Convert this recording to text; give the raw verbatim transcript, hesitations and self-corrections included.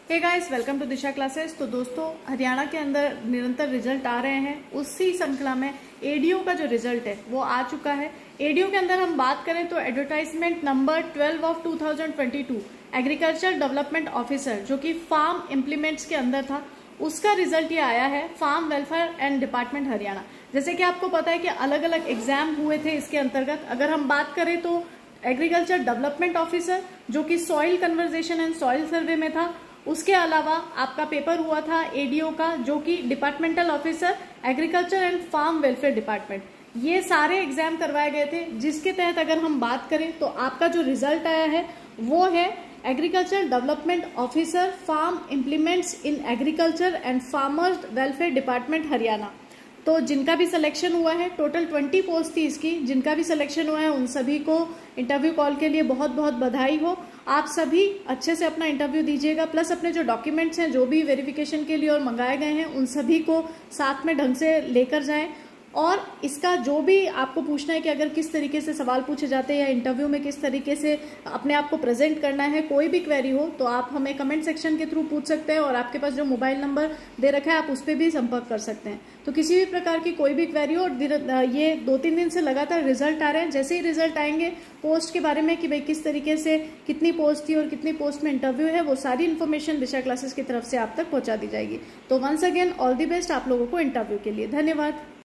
Hey guys, welcome to Disha classes. तो दोस्तों, हरियाणा के अंदर निरंतर रिजल्ट आ रहे हैं। उसी श्रृंखला में एडीओ का जो रिजल्ट है वो आ चुका है। एडीओ के अंदर हम बात करें तो advertisement number twelve of two thousand twenty two agriculture development officer, जो कि फार्म इम्प्लीमेंट्स के अंदर था, उसका रिजल्ट ये आया है farm welfare and department Haryana. जैसे कि आपको पता है कि अलग अलग एग्जाम हुए थे इसके अंतर्गत। अगर हम बात करें तो एग्रीकल्चर डेवलपमेंट ऑफिसर, जो कि soil conversation and soil survey में था, उसके अलावा आपका पेपर हुआ था एडीओ का, जो कि departmental officer agriculture and farm welfare department. ये सारे एग्जाम करवाए गए थे, जिसके तहत अगर हम बात करें तो आपका जो रिजल्ट आया है वो है agriculture development officer farm implements in agriculture and farmers welfare department Haryana. तो जिनका भी सिलेक्शन हुआ है, टोटल ट्वेंटी पोस्ट थी इसकी, जिनका भी सिलेक्शन हुआ है उन सभी को इंटरव्यू कॉल के लिए बहुत बहुत बधाई हो। आप सभी अच्छे से अपना इंटरव्यू दीजिएगा, प्लस अपने जो डॉक्यूमेंट्स हैं जो भी वेरिफिकेशन के लिए और मंगाए गए हैं उन सभी को साथ में ढंग से लेकर जाएं। और इसका जो भी आपको पूछना है कि अगर किस तरीके से सवाल पूछे जाते हैं या इंटरव्यू में किस तरीके से अपने आप को प्रेजेंट करना है, कोई भी क्वेरी हो तो आप हमें कमेंट सेक्शन के थ्रू पूछ सकते हैं, और आपके पास जो मोबाइल नंबर दे रखा है आप उस पर भी संपर्क कर सकते हैं। तो किसी भी प्रकार की कोई भी क्वेरी हो, और ये दो तीन दिन से लगातार रिजल्ट आ रहे हैं। जैसे ही रिजल्ट आएंगे पोस्ट के बारे में कि भाई किस तरीके से कितनी पोस्ट थी और कितनी पोस्ट में इंटरव्यू है, वो सारी इन्फॉर्मेशन दिशा क्लासेस की तरफ से आप तक पहुंचा दी जाएगी। तो once again all the best आप लोगों को इंटरव्यू के लिए। धन्यवाद।